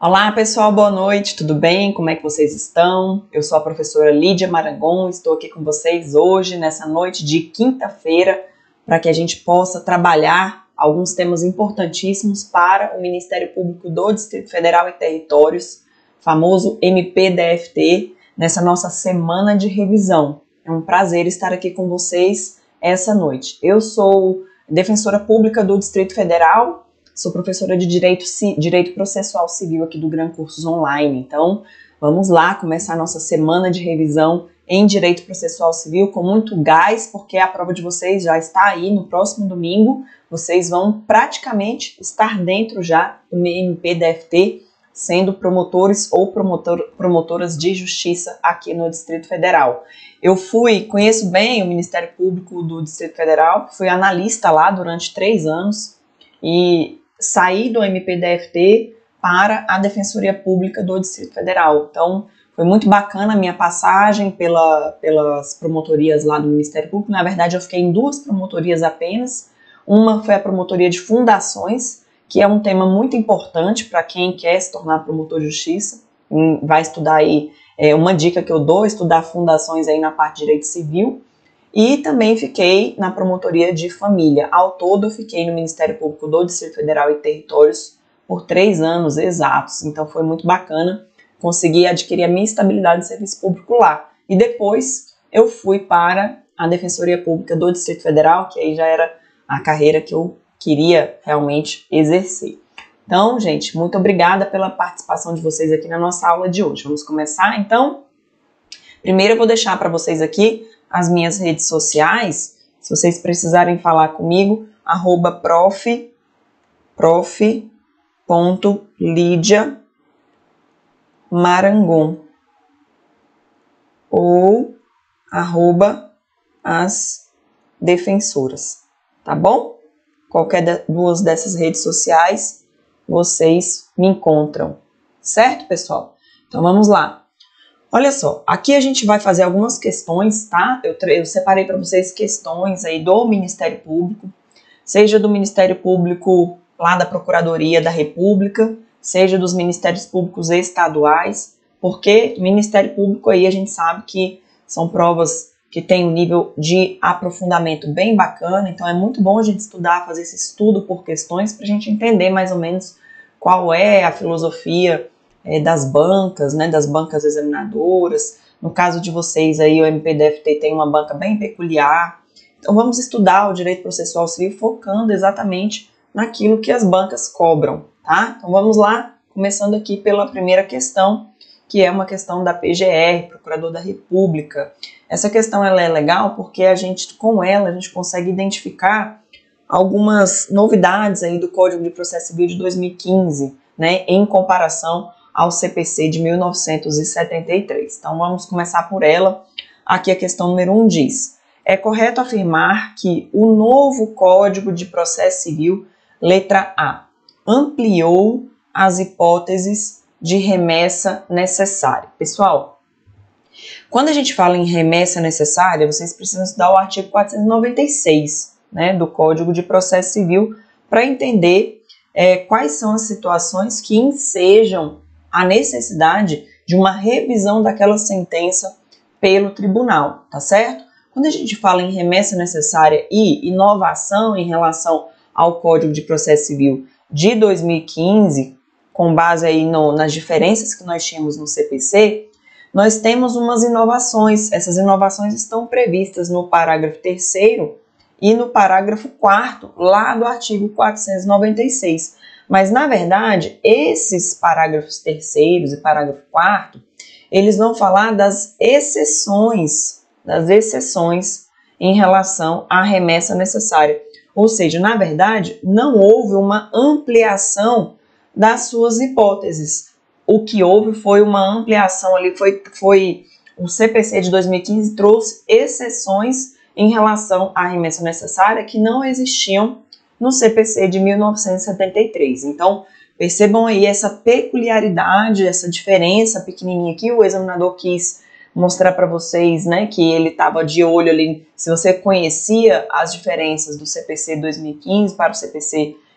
Olá pessoal, boa noite, tudo bem? Como é que vocês estão? Eu sou a professora Lídia Marangon, estou aqui com vocês hoje, nessa noite de quinta-feira, para que a gente possa trabalhar alguns temas importantíssimos para o Ministério Público do Distrito Federal e Territórios, famoso MPDFT, nessa nossa semana de revisão. É um prazer estar aqui com vocês essa noite. Eu sou defensora pública do Distrito Federal, sou professora de Direito Processual Civil aqui do Gran Cursos Online. Então, vamos lá começar a nossa semana de revisão em Direito Processual Civil com muito gás, porque a prova de vocês já está aí no próximo domingo. Vocês vão praticamente estar dentro já do MPDFT, sendo promotores ou promotoras de justiça aqui no Distrito Federal. Eu conheço bem o Ministério Público do Distrito Federal, fui analista lá durante 3 anos e saí do MPDFT para a Defensoria Pública do Distrito Federal. Então, foi muito bacana a minha passagem pelas promotorias lá do Ministério Público. Na verdade, eu fiquei em 2 promotorias apenas. Uma foi a promotoria de fundações, que é um tema muito importante para quem quer se tornar promotor de justiça. Vai estudar aí, uma dica que eu dou, estudar fundações aí na parte de direito civil. E também fiquei na promotoria de família. Ao todo, eu fiquei no Ministério Público do Distrito Federal e Territórios por 3 anos exatos. Então, foi muito bacana conseguir adquirir a minha estabilidade de serviço público lá. E depois, eu fui para a Defensoria Pública do Distrito Federal, que aí já era a carreira que eu queria realmente exercer. Então, gente, muito obrigada pela participação de vocês aqui na nossa aula de hoje. Vamos começar, então? Primeiro, eu vou deixar para vocês aqui as minhas redes sociais, se vocês precisarem falar comigo, @prof.lidiamarangon ou @as defensoras, tá bom? Qualquer 2 dessas redes sociais, vocês me encontram, certo, pessoal? Então vamos lá. Olha só, aqui a gente vai fazer algumas questões, tá? Eu separei para vocês questões aí do Ministério Público, seja do Ministério Público lá da Procuradoria da República, seja dos Ministérios Públicos estaduais, porque Ministério Público aí a gente sabe que são provas que têm um nível de aprofundamento bem bacana, então é muito bom a gente estudar, fazer esse estudo por questões para a gente entender mais ou menos qual é a filosofia das bancas, né, das bancas examinadoras. No caso de vocês aí, o MPDFT tem uma banca bem peculiar. Então vamos estudar o direito processual civil focando exatamente naquilo que as bancas cobram, tá? Então vamos lá, começando aqui pela primeira questão, que é uma questão da PGR, Procurador da República. Essa questão ela é legal porque com ela a gente consegue identificar algumas novidades aí do Código de Processo Civil de 2015, né, em comparação ao CPC de 1973. Então vamos começar por ela. Aqui a questão número 1 diz: é correto afirmar que o novo Código de Processo Civil, letra A, ampliou as hipóteses de remessa necessária. Pessoal, quando a gente fala em remessa necessária, vocês precisam estudar o artigo 496, né, do Código de Processo Civil para entender quais são as situações que ensejam a necessidade de uma revisão daquela sentença pelo tribunal, tá certo? Quando a gente fala em remessa necessária e inovação em relação ao Código de Processo Civil de 2015, com base aí nas diferenças que nós tínhamos no CPC, nós temos umas inovações. Essas inovações estão previstas no parágrafo 3º e no parágrafo 4º, lá do artigo 496. Mas, na verdade, esses parágrafos 3º e parágrafo 4º, eles vão falar das exceções em relação à remessa necessária. Ou seja, na verdade, não houve uma ampliação das suas hipóteses. O que houve foi uma ampliação ali, foi o CPC de 2015 trouxe exceções em relação à remessa necessária que não existiam no CPC de 1973. Então, percebam aí essa peculiaridade, essa diferença pequenininha aqui. O examinador quis mostrar para vocês, né, que ele estava de olho ali, se você conhecia as diferenças do CPC 2015 para o CPC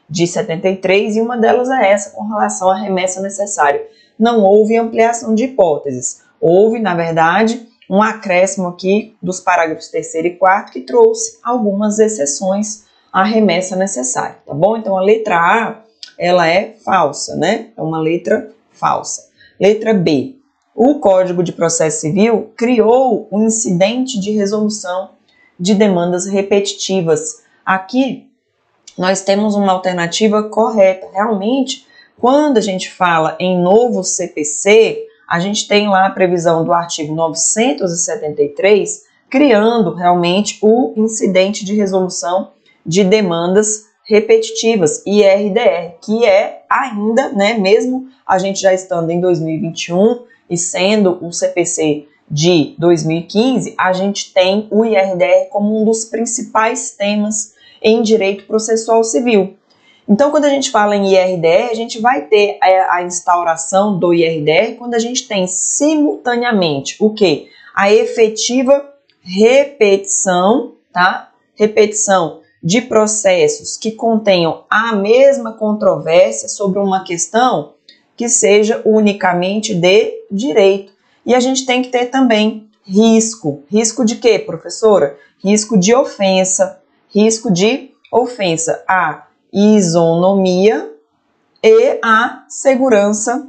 de 73, e uma delas é essa com relação à remessa necessária. Não houve ampliação de hipóteses. Houve, na verdade, um acréscimo aqui dos parágrafos 3º e 4º que trouxe algumas exceções à remessa necessária, tá bom? Então, a letra A, ela é falsa, né? É uma letra falsa. Letra B. O Código de Processo Civil criou um incidente de resolução de demandas repetitivas. Aqui, nós temos uma alternativa correta. Realmente, quando a gente fala em novo CPC, a gente tem lá a previsão do artigo 973, criando realmente o incidente de resolução de demandas repetitivas, IRDR, que é ainda, né, mesmo a gente já estando em 2021 e sendo o CPC de 2015, a gente tem o IRDR como um dos principais temas em direito processual civil. Então, quando a gente fala em IRDR, a gente vai ter a instauração do IRDR quando a gente tem simultaneamente o quê? A efetiva repetição, tá? Repetição de processos que contenham a mesma controvérsia sobre uma questão que seja unicamente de direito. E a gente tem que ter também risco. Risco de quê, professora? Risco de ofensa. Risco de ofensa à isonomia e à segurança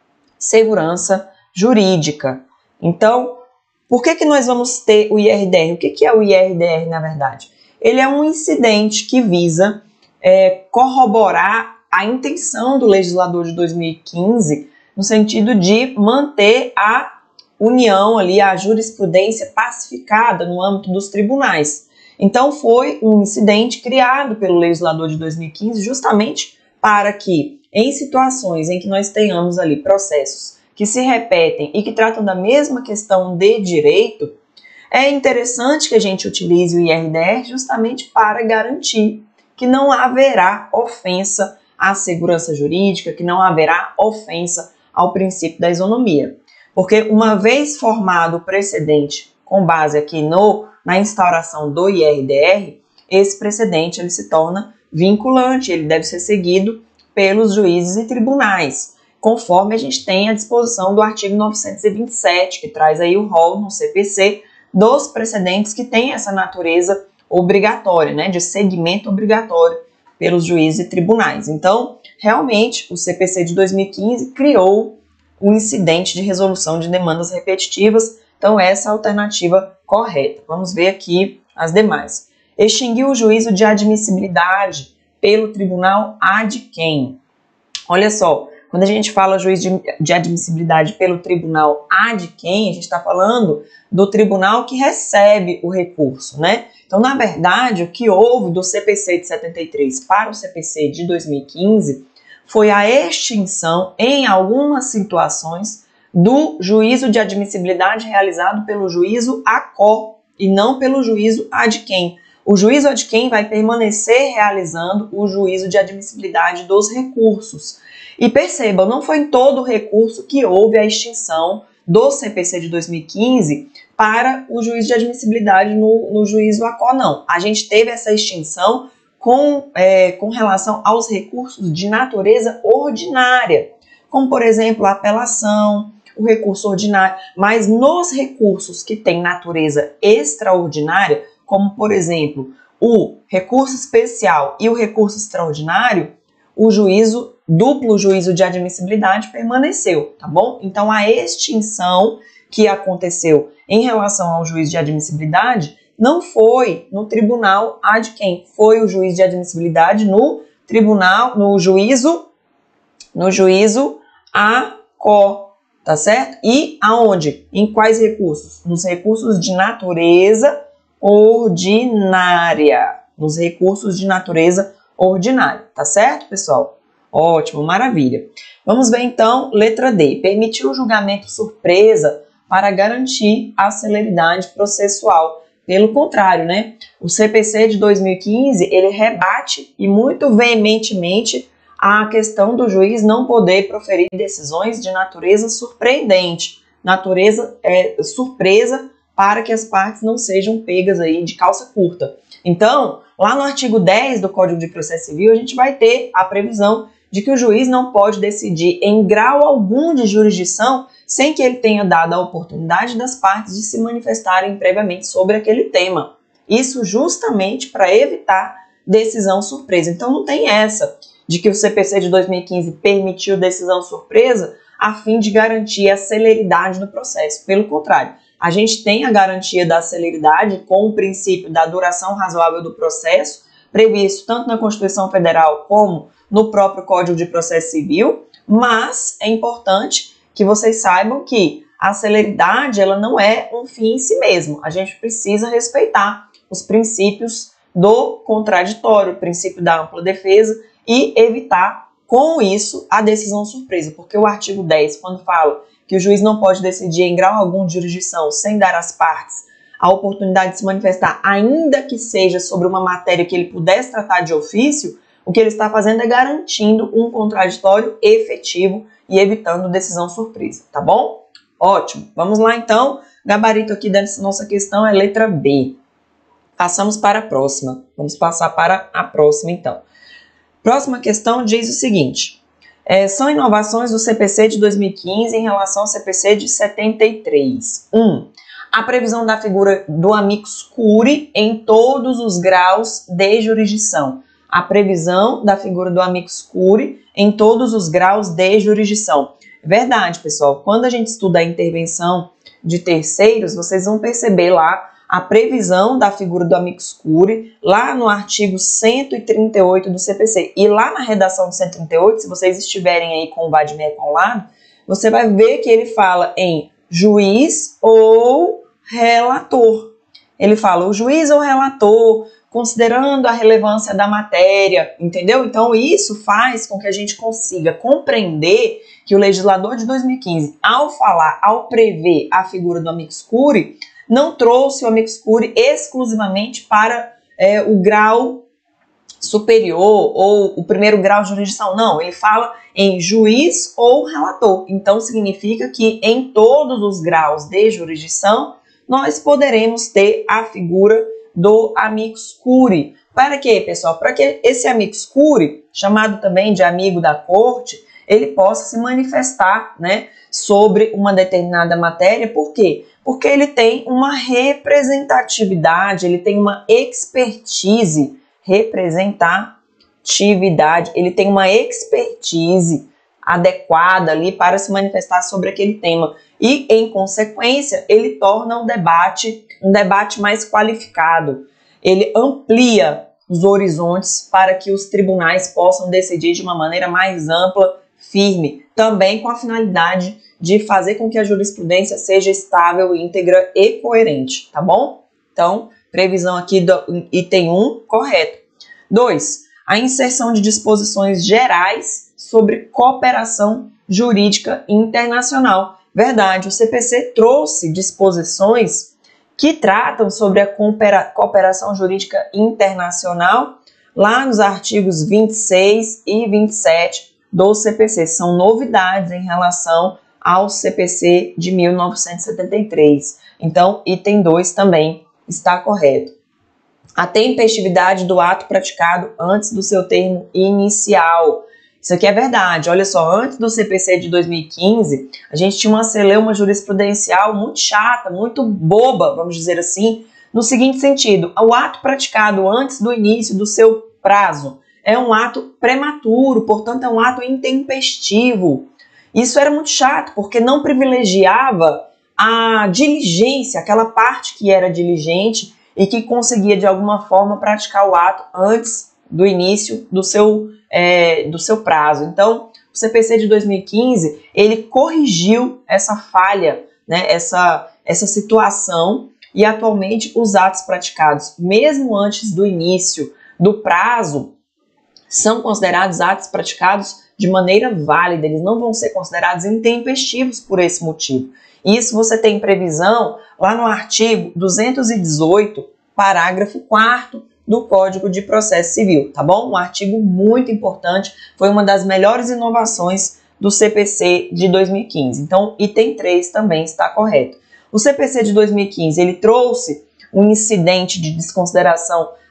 jurídica. Então, por que nós vamos ter o IRDR? O que é o IRDR, na verdade? Ele é um incidente que visa corroborar a intenção do legislador de 2015 no sentido de manter a união ali, a jurisprudência pacificada no âmbito dos tribunais. Então, foi um incidente criado pelo legislador de 2015 justamente para que, em situações em que nós tenhamos ali processos que se repetem e que tratam da mesma questão de direito, é interessante que a gente utilize o IRDR justamente para garantir que não haverá ofensa à segurança jurídica, que não haverá ofensa ao princípio da isonomia. Porque uma vez formado o precedente com base aqui na instauração do IRDR, esse precedente ele se torna vinculante, ele deve ser seguido pelos juízes e tribunais, conforme a gente tem à disposição do artigo 927, que traz aí o rol no CPC dos precedentes que têm essa natureza obrigatória, né, de seguimento obrigatório pelos juízes e tribunais. Então, realmente, o CPC de 2015 criou um incidente de resolução de demandas repetitivas. Então, essa é a alternativa correta. Vamos ver aqui as demais. Extinguiu o juízo de admissibilidade pelo tribunal ad quem? Olha só, quando a gente fala juízo de admissibilidade pelo tribunal ad quem, a gente está falando do tribunal que recebe o recurso, né? Então, na verdade, o que houve do CPC de 73 para o CPC de 2015 foi a extinção, em algumas situações, do juízo de admissibilidade realizado pelo juízo ACO e não pelo juízo ad quem. O juízo ad quem vai permanecer realizando o juízo de admissibilidade dos recursos. E percebam, não foi em todo o recurso que houve a extinção do CPC de 2015 para o juízo de admissibilidade no juízo ACO, não. A gente teve essa extinção com relação aos recursos de natureza ordinária, como, por exemplo, a apelação, o recurso ordinário, mas nos recursos que têm natureza extraordinária, como, por exemplo, o recurso especial e o recurso extraordinário, o duplo juízo de admissibilidade permaneceu, tá bom? Então, a extinção que aconteceu em relação ao juízo de admissibilidade não foi no tribunal ad quem, foi o juízo de admissibilidade no juízo ACO, tá certo? E aonde? Em quais recursos? Nos recursos de natureza ordinária. Nos recursos de natureza ordinária, tá certo, pessoal? Ótimo, maravilha. Vamos ver então, letra D. Permitiu o julgamento surpresa para garantir a celeridade processual. Pelo contrário, né? O CPC de 2015, ele rebate e muito veementemente a questão do juiz não poder proferir decisões de natureza surpreendente, natureza surpresa, para que as partes não sejam pegas aí de calça curta. Então, Lá no artigo 10 do Código de Processo Civil, a gente vai ter a previsão de que o juiz não pode decidir em grau algum de jurisdição sem que ele tenha dado a oportunidade das partes de se manifestarem previamente sobre aquele tema. Isso justamente para evitar decisão surpresa. Então não tem essa de que o CPC de 2015 permitiu decisão surpresa a fim de garantir a celeridade do processo. Pelo contrário, a gente tem a garantia da celeridade com o princípio da duração razoável do processo, previsto tanto na Constituição Federal como no próprio Código de Processo Civil, mas é importante que vocês saibam que a celeridade ela não é um fim em si mesmo. A gente precisa respeitar os princípios do contraditório, o princípio da ampla defesa e evitar com isso a decisão surpresa, porque o artigo 10, quando fala que o juiz não pode decidir em grau algum de jurisdição sem dar às partes a oportunidade de se manifestar, ainda que seja sobre uma matéria que ele pudesse tratar de ofício, o que ele está fazendo é garantindo um contraditório efetivo e evitando decisão surpresa, tá bom? Ótimo. Vamos lá então. Gabarito aqui dessa nossa questão é letra B. Passamos para a próxima. Vamos passar para a próxima então. Próxima questão diz o seguinte. São inovações do CPC de 2015 em relação ao CPC de 73. 1. A previsão da figura do amicus curiae em todos os graus de jurisdição. A previsão da figura do amicus curiae em todos os graus de jurisdição. Verdade, pessoal. Quando a gente estuda a intervenção de terceiros, vocês vão perceber lá a previsão da figura do amicus curiae, lá no artigo 138 do CPC. E lá na redação do 138, se vocês estiverem aí com o VADMEC ao lado, você vai ver que ele fala em juiz ou relator. Ele fala o juiz ou relator, considerando a relevância da matéria, entendeu? Então isso faz com que a gente consiga compreender que o legislador de 2015, ao prever a figura do amicus curiae, não trouxe o amicus curiae exclusivamente para o grau superior ou o primeiro grau de jurisdição. Não, ele fala em juiz ou relator. Então, significa que em todos os graus de jurisdição, nós poderemos ter a figura do amicus curiae. Para quê, pessoal? Para que esse amicus curiae, chamado também de amigo da corte, ele possa se manifestar, né, sobre uma determinada matéria. Por quê? Porque ele tem uma representatividade, ele tem uma expertise, ele tem uma expertise adequada ali para se manifestar sobre aquele tema. E, em consequência, ele torna o debate um debate mais qualificado. Ele amplia os horizontes para que os tribunais possam decidir de uma maneira mais ampla, firme, também com a finalidade de fazer com que a jurisprudência seja estável, íntegra e coerente, tá bom? Então, previsão aqui do item 1, correto. 2. A inserção de disposições gerais sobre cooperação jurídica internacional. Verdade, o CPC trouxe disposições que tratam sobre a cooperação jurídica internacional lá nos artigos 26 e 27 do CPC. São novidades em relação ao CPC de 1973. Então, item 2 também está correto. A tempestividade do ato praticado antes do seu termo inicial. Isso aqui é verdade. Olha só, antes do CPC de 2015, a gente tinha uma celeuma jurisprudencial muito chata, muito boba, vamos dizer assim, no seguinte sentido: o ato praticado antes do início do seu prazo é um ato prematuro, portanto é um ato intempestivo. Isso era muito chato, porque não privilegiava a diligência, aquela parte que era diligente e que conseguia de alguma forma praticar o ato antes do início do seu prazo. Então, o CPC de 2015, ele corrigiu essa falha, né, essa situação, e atualmente os atos praticados mesmo antes do início do prazo são considerados atos praticados de maneira válida, eles não vão ser considerados intempestivos por esse motivo. Isso você tem previsão lá no artigo 218, parágrafo 4º do Código de Processo Civil, tá bom? Um artigo muito importante, foi uma das melhores inovações do CPC de 2015. Então, item 3 também está correto. O CPC de 2015, ele trouxe um incidente de desconsideração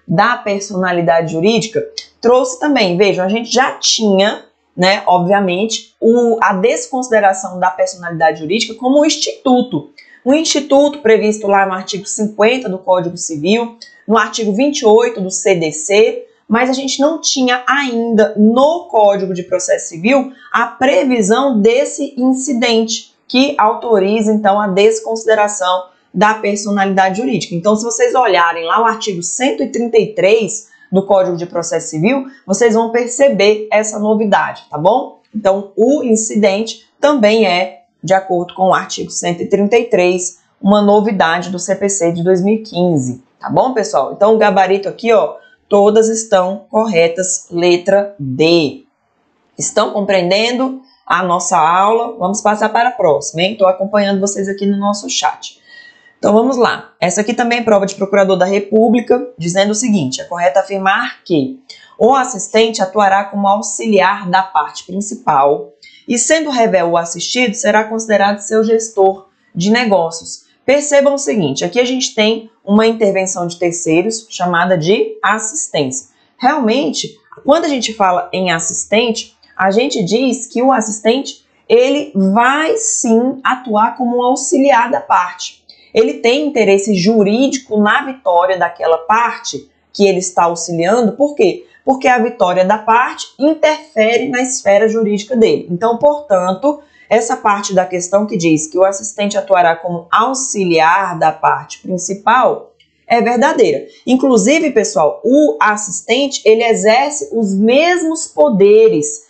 da personalidade jurídica trouxe também, vejam, a gente já tinha, né, obviamente, a desconsideração da personalidade jurídica como um instituto previsto lá no artigo 50 do Código Civil, no artigo 28 do CDC, mas a gente não tinha ainda no Código de Processo Civil a previsão desse incidente que autoriza, então, a desconsideração da personalidade jurídica. Então, se vocês olharem lá o artigo 133 do Código de Processo Civil, vocês vão perceber essa novidade, tá bom? Então, o incidente também é, de acordo com o artigo 133, uma novidade do CPC de 2015, tá bom, pessoal? Então, o gabarito aqui, ó, todas estão corretas, letra D. Estão compreendendo a nossa aula? Vamos passar para a próxima, hein? Estou acompanhando vocês aqui no nosso chat. Então vamos lá. Essa aqui também é prova de procurador da República, dizendo o seguinte: é correto afirmar que o assistente atuará como auxiliar da parte principal e, sendo rével o assistido, será considerado seu gestor de negócios. Percebam o seguinte, aqui a gente tem uma intervenção de terceiros chamada de assistência. Realmente, quando a gente fala em assistente, a gente diz que o assistente ele vai sim atuar como um auxiliar da parte. Ele tem interesse jurídico na vitória daquela parte que ele está auxiliando. Por quê? Porque a vitória da parte interfere na esfera jurídica dele. Então, portanto, essa parte da questão que diz que o assistente atuará como auxiliar da parte principal é verdadeira. Inclusive, pessoal, o assistente ele exerce os mesmos poderes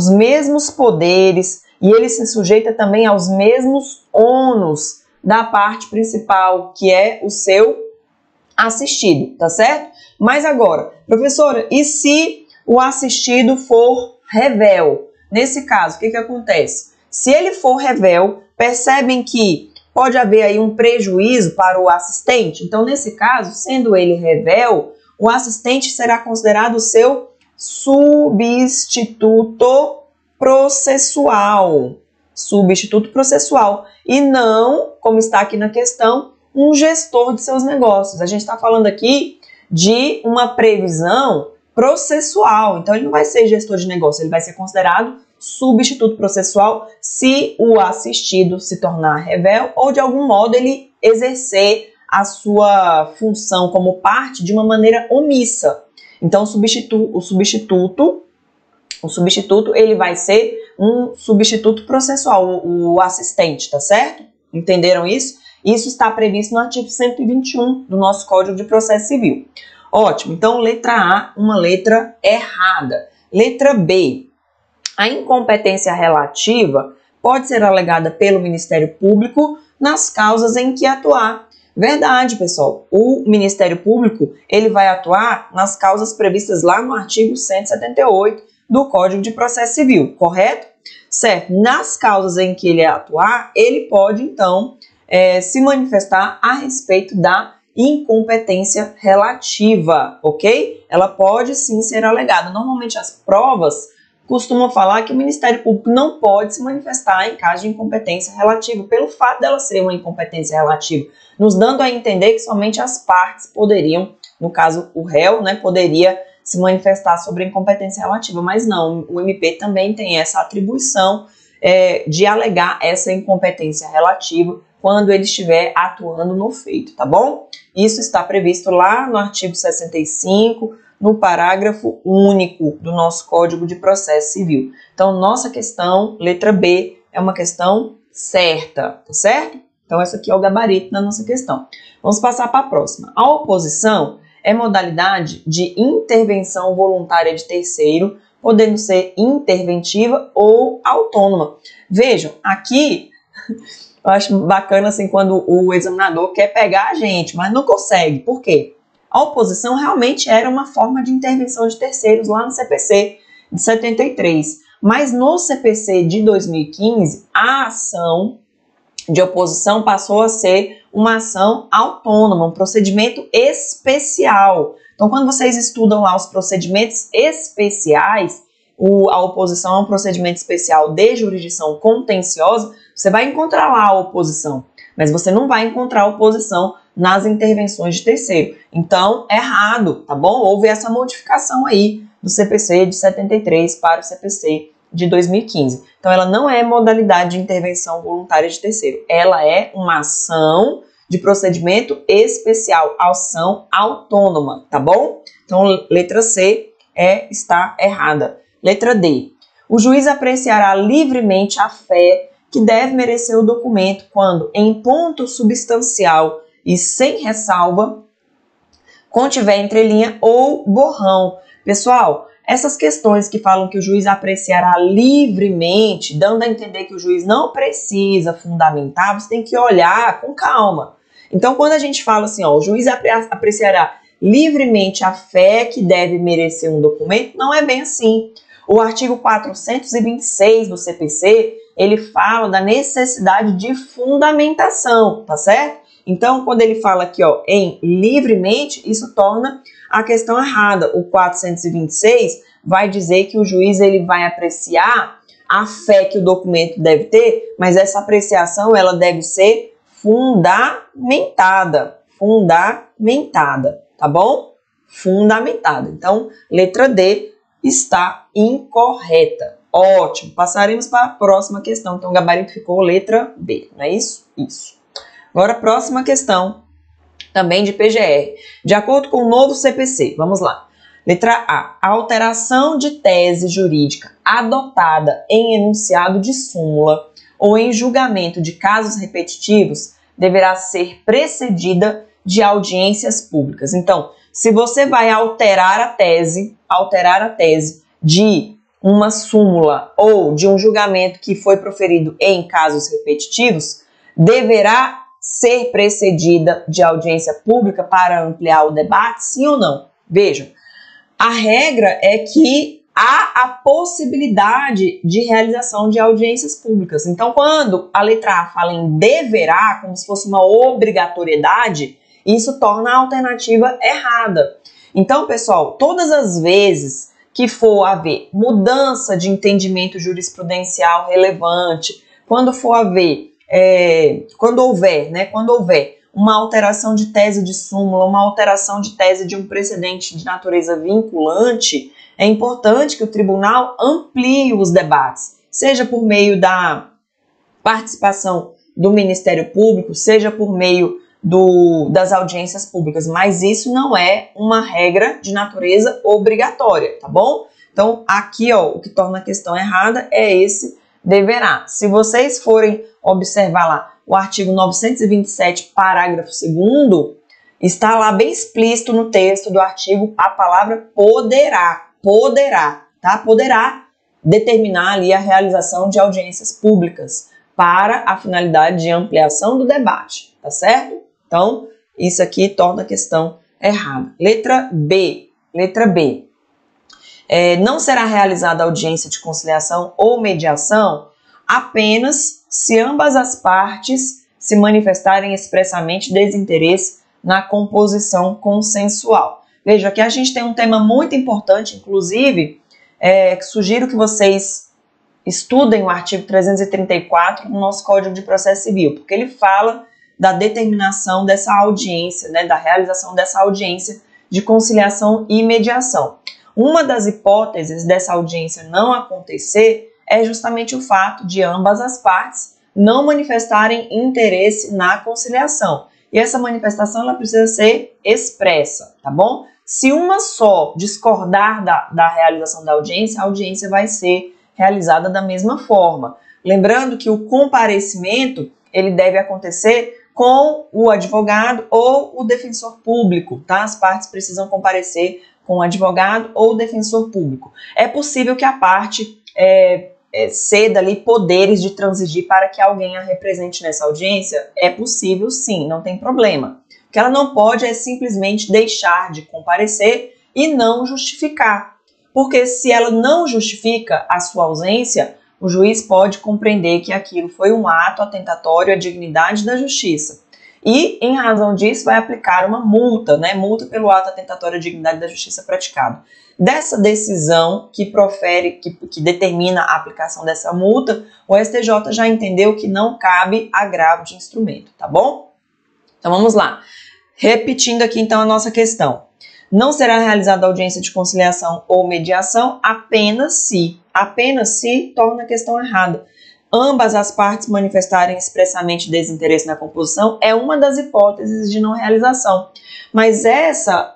e ele se sujeita também aos mesmos ônus da parte principal, que é o seu assistido, tá certo? Mas agora, professora, e se o assistido for rével? Nesse caso, o que acontece? Se ele for rével, percebem que pode haver aí um prejuízo para o assistente? Então, nesse caso, sendo ele rével, o assistente será considerado o seu substituto processual. E não, como está aqui na questão, um gestor de seus negócios. A gente está falando aqui de uma previsão processual, então ele não vai ser gestor de negócio, ele vai ser considerado substituto processual se o assistido se tornar rével ou de algum modo ele exercer a sua função como parte de uma maneira omissa. Então o substituto ele vai ser um substituto processual, o assistente, tá certo? Entenderam isso? Isso está previsto no artigo 121 do nosso Código de Processo Civil. Ótimo, então letra A, uma letra errada. Letra B, a incompetência relativa pode ser alegada pelo Ministério Público nas causas em que atuar. Verdade, pessoal. O Ministério Público ele vai atuar nas causas previstas lá no artigo 178 do Código de Processo Civil, correto? Certo. Nas causas em que ele atuar, ele pode, então, se manifestar a respeito da incompetência relativa, ok? Ela pode sim ser alegada. Normalmente as provas costumam falar que o Ministério Público não pode se manifestar em caso de incompetência relativa, pelo fato dela ser uma incompetência relativa, nos dando a entender que somente as partes poderiam, no caso o réu, né, poderia se manifestar sobre a incompetência relativa, mas não, o MP também tem essa atribuição de alegar essa incompetência relativa quando ele estiver atuando no feito, tá bom? Isso está previsto lá no artigo 65, no parágrafo único do nosso Código de Processo Civil. Então, nossa questão, letra B, é uma questão certa, tá certo? Então, essa aqui é o gabarito da nossa questão. Vamos passar para a próxima. A oposição é modalidade de intervenção voluntária de terceiro, podendo ser interventiva ou autônoma. Vejam, aqui eu acho bacana assim quando o examinador quer pegar a gente, mas não consegue. Por quê? A oposição realmente era uma forma de intervenção de terceiros lá no CPC de 73. Mas no CPC de 2015, a ação de oposição passou a ser uma ação autônoma, um procedimento especial. Então, quando vocês estudam lá os procedimentos especiais, a oposição é um procedimento especial de jurisdição contenciosa, você vai encontrar lá a oposição, mas você não vai encontrar a oposição nas intervenções de terceiro. Então, errado, tá bom? Houve essa modificação aí do CPC de 73 para o CPC de 2015. Então, ela não é modalidade de intervenção voluntária de terceiro. Ela é uma ação de procedimento especial, ação autônoma, tá bom? Então, letra C está errada. Letra D. O juiz apreciará livremente a fé que deve merecer o documento quando, em ponto substancial e sem ressalva, contiver entrelinha ou borrão. Pessoal, essas questões que falam que o juiz apreciará livremente, dando a entender que o juiz não precisa fundamentar, você tem que olhar com calma. Então, quando a gente fala assim, ó, o juiz apreciará livremente a fé que deve merecer um documento, não é bem assim. O artigo 426 do CPC, ele fala da necessidade de fundamentação, tá certo? Então, quando ele fala aqui, ó, em livremente, isso torna a questão errada. O 426 vai dizer que o juiz ele vai apreciar a fé que o documento deve ter, mas essa apreciação ela deve ser fundamentada, tá bom? Fundamentada. Então, letra D está incorreta. Ótimo, passaremos para a próxima questão. Então, o gabarito ficou letra B, não é isso? Isso. Agora, a próxima questão, também de PGR. De acordo com o novo CPC, vamos lá. Letra A. A alteração de tese jurídica adotada em enunciado de súmula ou em julgamento de casos repetitivos deverá ser precedida de audiências públicas. Então, se você vai alterar a tese de uma súmula ou de um julgamento que foi proferido em casos repetitivos, deverá ser precedida de audiência pública para ampliar o debate, sim ou não? Vejam, a regra é que há a possibilidade de realização de audiências públicas. Então, quando a letra A fala em deverá, como se fosse uma obrigatoriedade, isso torna a alternativa errada. Então, pessoal, todas as vezes que for haver mudança de entendimento jurisprudencial relevante, quando houver uma alteração de tese de súmula, uma alteração de tese de um precedente de natureza vinculante, é importante que o tribunal amplie os debates, seja por meio da participação do Ministério Público, seja por meio das audiências públicas, mas isso não é uma regra de natureza obrigatória, tá bom? Então, aqui, ó, o que torna a questão errada é esse deverá. Se vocês forem observar lá o artigo 927, parágrafo 2º, está lá bem explícito no texto do artigo a palavra poderá, tá? Poderá determinar ali a realização de audiências públicas para a finalidade de ampliação do debate, tá certo? Então, isso aqui torna a questão errada. Letra B. Não será realizada audiência de conciliação ou mediação apenas se ambas as partes se manifestarem expressamente desinteresse na composição consensual. Veja, aqui a gente tem um tema muito importante, inclusive, sugiro que vocês estudem o artigo 334 do nosso Código de Processo Civil, porque ele fala da determinação dessa audiência, né, da realização dessa audiência de conciliação e mediação. Uma das hipóteses dessa audiência não acontecer é justamente o fato de ambas as partes não manifestarem interesse na conciliação. E essa manifestação ela precisa ser expressa, tá bom? Se uma só discordar da realização da audiência, a audiência vai ser realizada da mesma forma. Lembrando que o comparecimento ele deve acontecer com o advogado ou o defensor público, tá? As partes precisam comparecer com o advogado ou o defensor público. É possível que a parte ceda ali poderes de transigir para que alguém a represente nessa audiência? É possível sim, não tem problema. O que ela não pode é simplesmente deixar de comparecer e não justificar. Porque se ela não justifica a sua ausência, o juiz pode compreender que aquilo foi um ato atentatório à dignidade da justiça. E, em razão disso, vai aplicar uma multa, né? Multa pelo ato atentatório à dignidade da justiça praticado. Dessa decisão que determina a aplicação dessa multa, o STJ já entendeu que não cabe agravo de instrumento, tá bom? Então vamos lá. Repetindo aqui então a nossa questão. Não será realizada audiência de conciliação ou mediação apenas se torna a questão errada. Ambas as partes manifestarem expressamente desinteresse na composição é uma das hipóteses de não realização. Mas essa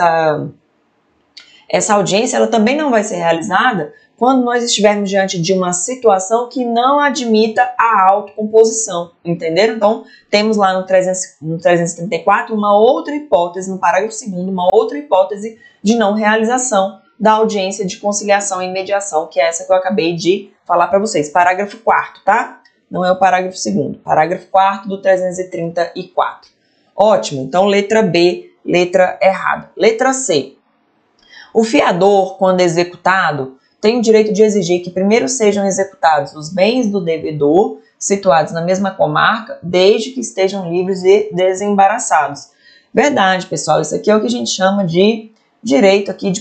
audiência ela também não vai ser realizada quando nós estivermos diante de uma situação que não admita a autocomposição, entenderam? Então, temos lá no 334 uma outra hipótese, no parágrafo 2º, uma outra hipótese de não realização da audiência de conciliação e mediação, que é essa que eu acabei de falar para vocês. Parágrafo 4º, tá? Não é o parágrafo 2º. Parágrafo 4º do 334. Ótimo. Então, letra B, letra errada. Letra C. O fiador, quando executado, tem o direito de exigir que primeiro sejam executados os bens do devedor situados na mesma comarca, desde que estejam livres e desembaraçados. Verdade, pessoal. Isso aqui é o que a gente chama de direito aqui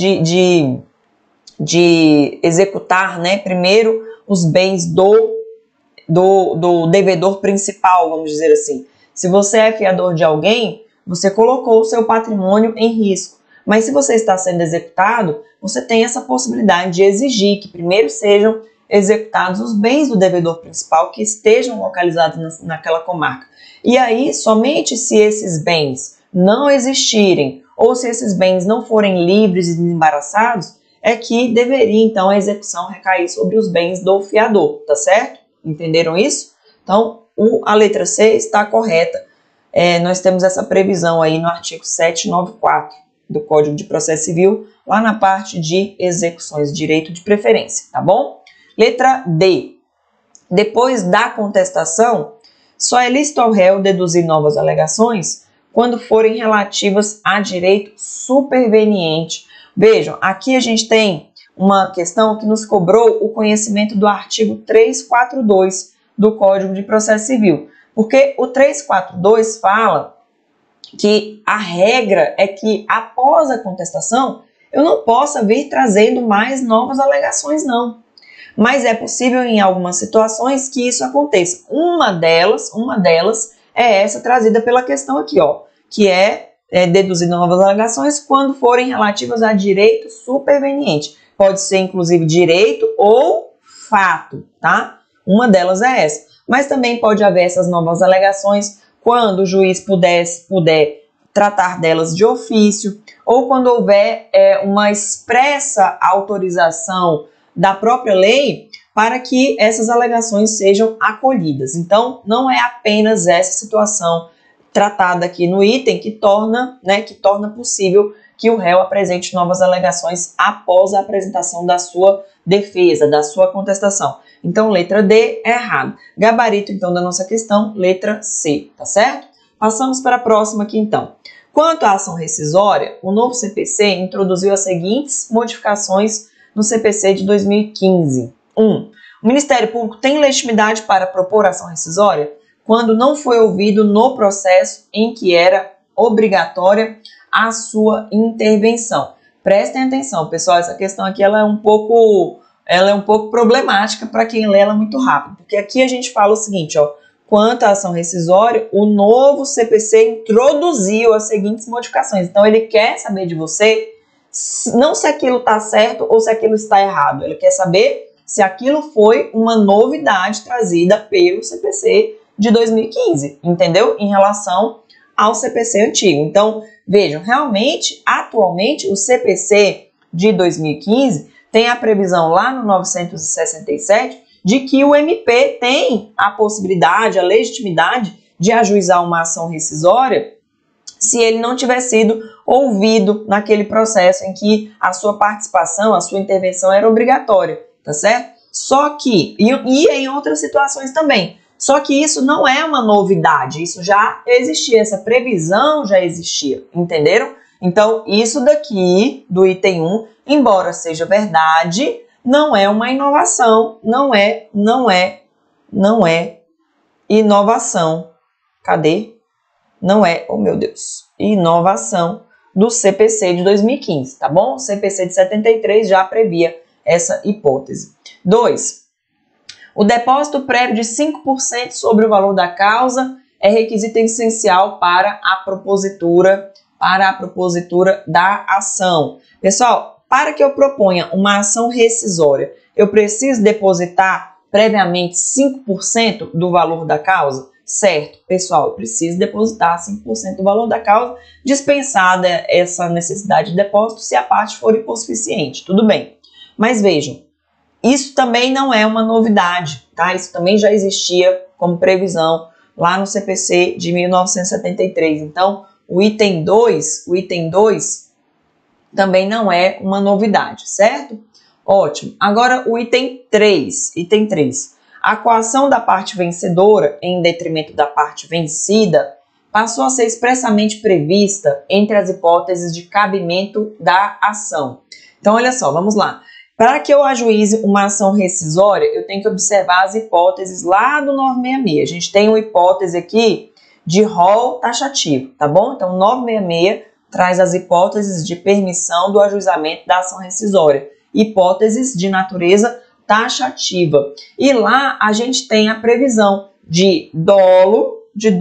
de executar, né, primeiro os bens do devedor principal, vamos dizer assim. Se você é fiador de alguém, você colocou o seu patrimônio em risco. Mas se você está sendo executado, você tem essa possibilidade de exigir que primeiro sejam executados os bens do devedor principal que estejam localizados naquela comarca. E aí, somente se esses bens não existirem ou se esses bens não forem livres e desembaraçados, é que deveria, então, a execução recair sobre os bens do fiador, tá certo? Entenderam isso? Então, a letra C está correta. Nós temos essa previsão aí no artigo 794 do Código de Processo Civil, lá na parte de execuções, direito de preferência, tá bom? Letra D. Depois da contestação, só é lícito ao réu deduzir novas alegações quando forem relativas a direito superveniente. Vejam, aqui a gente tem uma questão que nos cobrou o conhecimento do artigo 342 do Código de Processo Civil, porque o 342 fala que a regra é que após a contestação eu não possa vir trazendo mais novas alegações, não. Mas é possível em algumas situações que isso aconteça. Uma delas é essa trazida pela questão aqui, ó, que é deduzir novas alegações quando forem relativas a direito superveniente. Pode ser inclusive direito ou fato, tá? Uma delas é essa. Mas também pode haver essas novas alegações quando o juiz puder tratar delas de ofício, ou quando houver uma expressa autorização da própria lei para que essas alegações sejam acolhidas. Então, não é apenas essa situação tratada aqui no item que torna possível que o réu apresente novas alegações após a apresentação da sua defesa, da sua contestação. Então, letra D é errado. Gabarito, então, da nossa questão, letra C, tá certo? Passamos para a próxima aqui, então. Quanto à ação rescisória, o novo CPC introduziu as seguintes modificações no CPC de 2015. 1. O Ministério Público tem legitimidade para propor ação rescisória quando não foi ouvido no processo em que era obrigatória a sua intervenção. Prestem atenção, pessoal, essa questão aqui ela é um pouco problemática para quem lê ela muito rápido, porque aqui a gente fala o seguinte, ó, quanto à ação rescisória, o novo CPC introduziu as seguintes modificações. Então, ele quer saber de você, não se aquilo está certo ou se aquilo está errado, ele quer saber se aquilo foi uma novidade trazida pelo CPC de 2015, entendeu? Em relação ao CPC antigo. Então, vejam, realmente, atualmente, o CPC de 2015 tem a previsão lá no 967 de que o MP tem a possibilidade, a legitimidade de ajuizar uma ação rescisória se ele não tiver sido ouvido naquele processo em que a sua participação, a sua intervenção era obrigatória, tá certo? Só que, e em outras situações também, só que isso não é uma novidade, isso já existia, essa previsão já existia, entenderam? Então, isso daqui, do item 1, embora seja verdade, não é uma inovação, não é inovação. Cadê? Não é, oh meu Deus, inovação do CPC de 2015, tá bom? O CPC de 73 já previa essa hipótese. 2. O depósito prévio de 5% sobre o valor da causa é requisito essencial para a propositura da ação. Pessoal, para que eu proponha uma ação rescisória, eu preciso depositar previamente 5% do valor da causa? Certo, pessoal, eu preciso depositar 5% do valor da causa, dispensada essa necessidade de depósito se a parte for hipossuficiente, tudo bem. Mas vejam, isso também não é uma novidade, tá? Isso também já existia como previsão lá no CPC de 1973. Então, o item 2 também não é uma novidade, certo? Ótimo. Agora, o item 3. Item 3. A coação da parte vencedora em detrimento da parte vencida passou a ser expressamente prevista entre as hipóteses de cabimento da ação. Então, olha só, vamos lá. Para que eu ajuize uma ação rescisória, eu tenho que observar as hipóteses lá do 966. A gente tem uma hipótese aqui de rol taxativo, tá bom? Então, 966 traz as hipóteses de permissão do ajuizamento da ação rescisória. Hipóteses de natureza taxativa. E lá a gente tem a previsão de dolo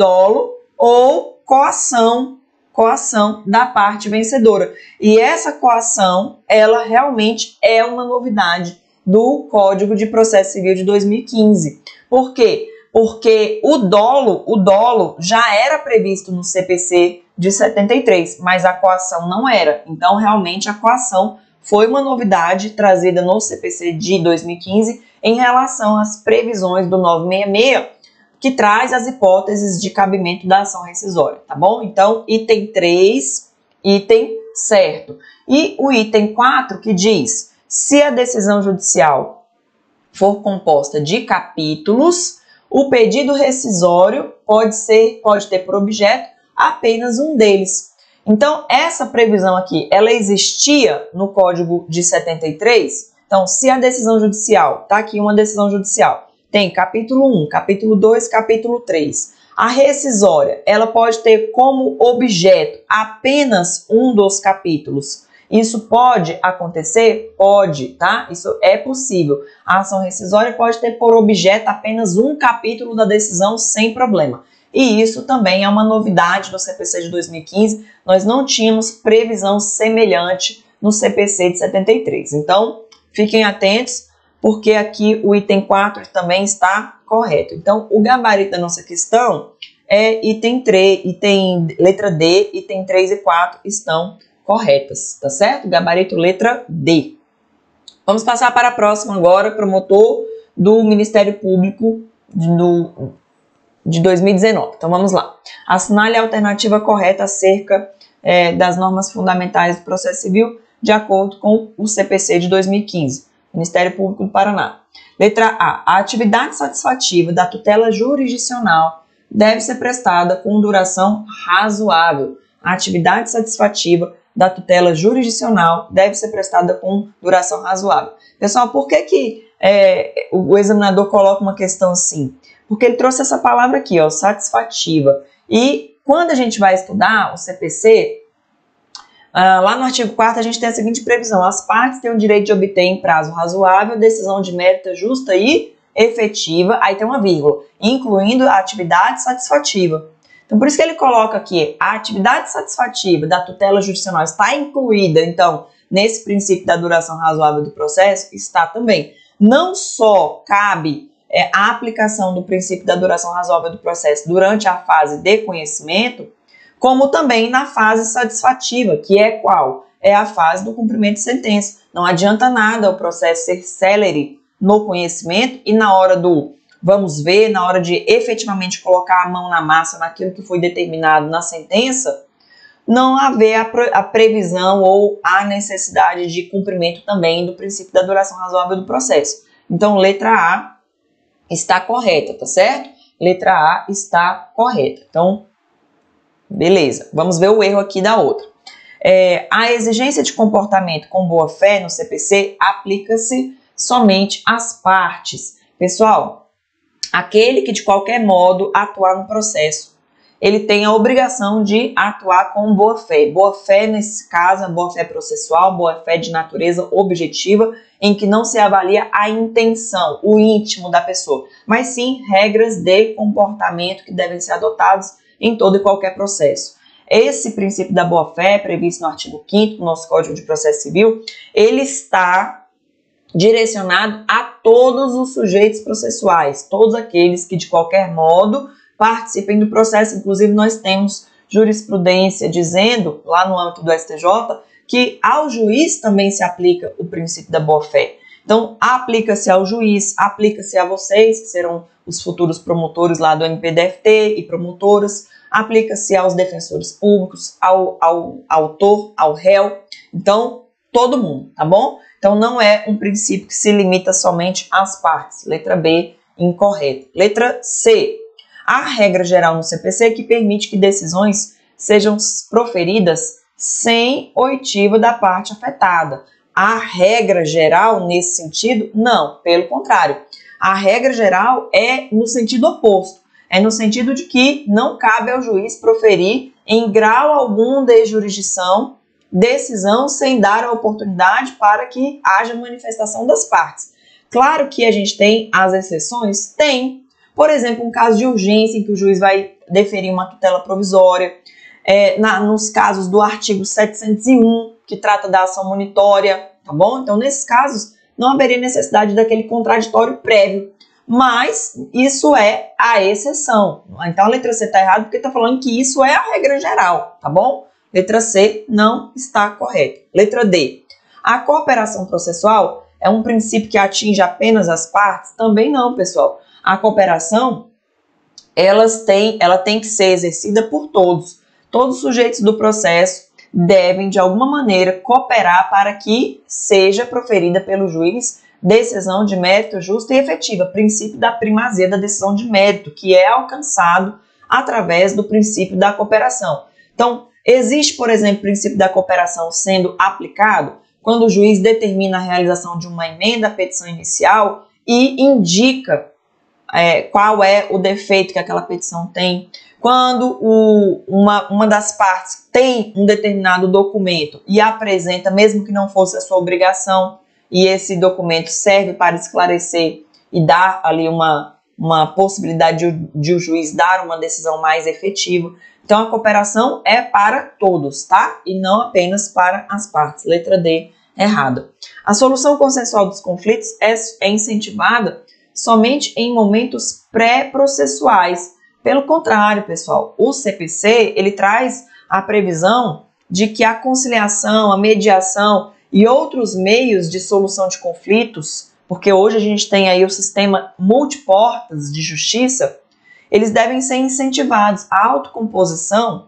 ou coação da parte vencedora. E essa coação, ela realmente é uma novidade do Código de Processo Civil de 2015. Por quê? Porque o dolo já era previsto no CPC de 73, mas a coação não era. Então, realmente, a coação foi uma novidade trazida no CPC de 2015 em relação às previsões do 966, que traz as hipóteses de cabimento da ação rescisória, tá bom? Então, item 3, item certo. E o item 4 que diz, se a decisão judicial for composta de capítulos, o pedido rescisório pode ter por objeto apenas um deles. Então, essa previsão aqui, ela existia no Código de 73? Então, se a decisão judicial, tá aqui uma decisão judicial, tem capítulo 1, capítulo 2, capítulo 3. A rescisória, ela pode ter como objeto apenas um dos capítulos. Isso pode acontecer? Pode, tá? Isso é possível. A ação rescisória pode ter por objeto apenas um capítulo da decisão sem problema. E isso também é uma novidade no CPC de 2015. Nós não tínhamos previsão semelhante no CPC de 73. Então, fiquem atentos, porque aqui o item 4 também está correto. Então, o gabarito da nossa questão é item 3, letra D, item 3 e 4 estão corretas, tá certo? Gabarito letra D. Vamos passar para a próxima agora, promotor do Ministério Público de 2019. Então, vamos lá. Assinale a alternativa correta acerca das normas fundamentais do processo civil de acordo com o CPC de 2015. Ministério Público do Paraná. Letra A. A atividade satisfativa da tutela jurisdicional deve ser prestada com duração razoável. A atividade satisfativa da tutela jurisdicional deve ser prestada com duração razoável. Pessoal, por que o examinador coloca uma questão assim? Porque ele trouxe essa palavra aqui, ó, satisfativa. E quando a gente vai estudar o CPC, lá no artigo 4º a gente tem a seguinte previsão: as partes têm o direito de obter em prazo razoável decisão de mérito justa e efetiva, aí tem uma vírgula, incluindo a atividade satisfativa. Então, por isso que ele coloca aqui, a atividade satisfativa da tutela jurisdicional está incluída, então, nesse princípio da duração razoável do processo, está também. Não só cabe a aplicação do princípio da duração razoável do processo durante a fase de conhecimento, como também na fase satisfativa, que é qual? É a fase do cumprimento de sentença. Não adianta nada o processo ser célere no conhecimento e na hora do vamos ver, na hora de efetivamente colocar a mão na massa naquilo que foi determinado na sentença, não haver a previsão ou a necessidade de cumprimento também do princípio da duração razoável do processo. Então, letra A está correta, tá certo? Letra A está correta. Então, beleza. Vamos ver o erro aqui da outra. A exigência de comportamento com boa-fé no CPC aplica-se somente às partes. Pessoal, aquele que de qualquer modo atuar no processo, ele tem a obrigação de atuar com boa-fé. Boa-fé, nesse caso, a boa-fé processual, boa-fé de natureza objetiva, em que não se avalia a intenção, o íntimo da pessoa, mas sim regras de comportamento que devem ser adotados em todo e qualquer processo. Esse princípio da boa-fé, previsto no artigo 5º do nosso Código de Processo Civil, ele está direcionado a todos os sujeitos processuais, todos aqueles que de qualquer modo participem do processo. Inclusive nós temos jurisprudência dizendo, lá no âmbito do STJ, que ao juiz também se aplica o princípio da boa-fé. Então, aplica-se ao juiz, aplica-se a vocês, que serão os futuros promotores lá do MPDFT e promotoras, aplica-se aos defensores públicos, ao autor, ao réu, então, todo mundo, tá bom? Então, não é um princípio que se limita somente às partes. Letra B, incorreto. Letra C, a regra geral no CPC que permite que decisões sejam proferidas sem oitiva da parte afetada. A regra geral, nesse sentido, não, pelo contrário. A regra geral é no sentido oposto. É no sentido de que não cabe ao juiz proferir em grau algum de jurisdição decisão sem dar a oportunidade para que haja manifestação das partes. Claro que a gente tem as exceções? Tem. Por exemplo, um caso de urgência em que o juiz vai deferir uma tutela provisória, nos casos do artigo 701, que trata da ação monitória, tá bom? Então, nesses casos, não haveria necessidade daquele contraditório prévio, mas isso é a exceção. Então, a letra C está errada porque está falando que isso é a regra geral, tá bom? Letra C não está correta. Letra D, a cooperação processual é um princípio que atinge apenas as partes? Também não, pessoal. A cooperação, ela tem que ser exercida por todos. Todos os sujeitos do processo devem, de alguma maneira, cooperar para que seja proferida pelo juiz decisão de mérito justa e efetiva, princípio da primazia da decisão de mérito, que é alcançado através do princípio da cooperação. Então, existe, por exemplo, o princípio da cooperação sendo aplicado quando o juiz determina a realização de uma emenda à petição inicial e indica qual é o defeito que aquela petição tem. Quando uma das partes tem um determinado documento e apresenta, mesmo que não fosse a sua obrigação, e esse documento serve para esclarecer e dar ali uma possibilidade de o juiz dar uma decisão mais efetiva. Então, a cooperação é para todos, tá? E não apenas para as partes. Letra D, errada. A solução consensual dos conflitos é incentivada somente em momentos pré-processuais. Pelo contrário, pessoal, o CPC, ele traz a previsão de que a conciliação, a mediação e outros meios de solução de conflitos, porque hoje a gente tem aí o sistema multiportas de justiça, eles devem ser incentivados. A autocomposição,